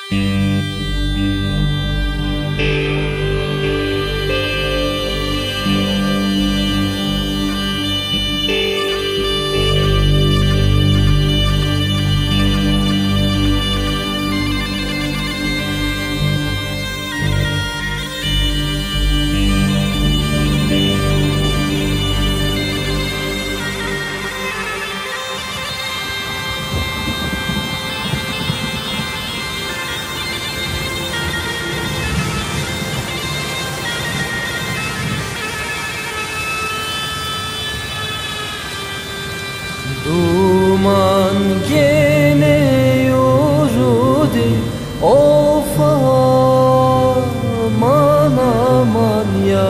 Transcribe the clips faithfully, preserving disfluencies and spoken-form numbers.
Duman gene yürüdü, of aman aman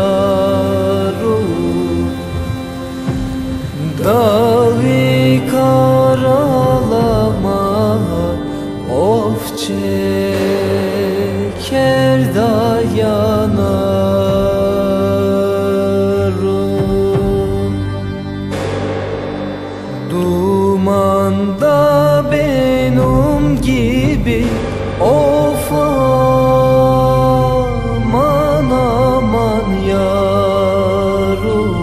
yarım. Dağı karalama, of çeker dayanarım. Dumanda benim gibi, of aman aman yarım.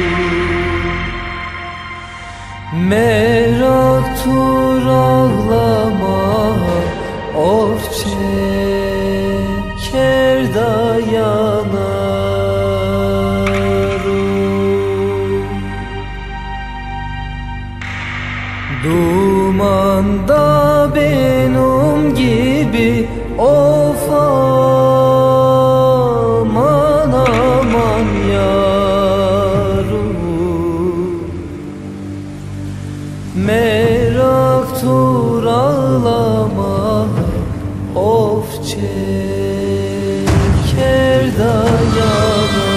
Meraktır ağlama, of çeker dayanarım. Dumanda benim gibi, of aman aman yarım. Meraktır ağlama, of çeker dayanarım.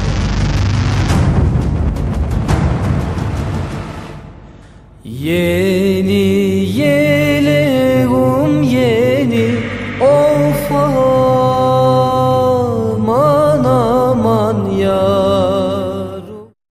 Yeah.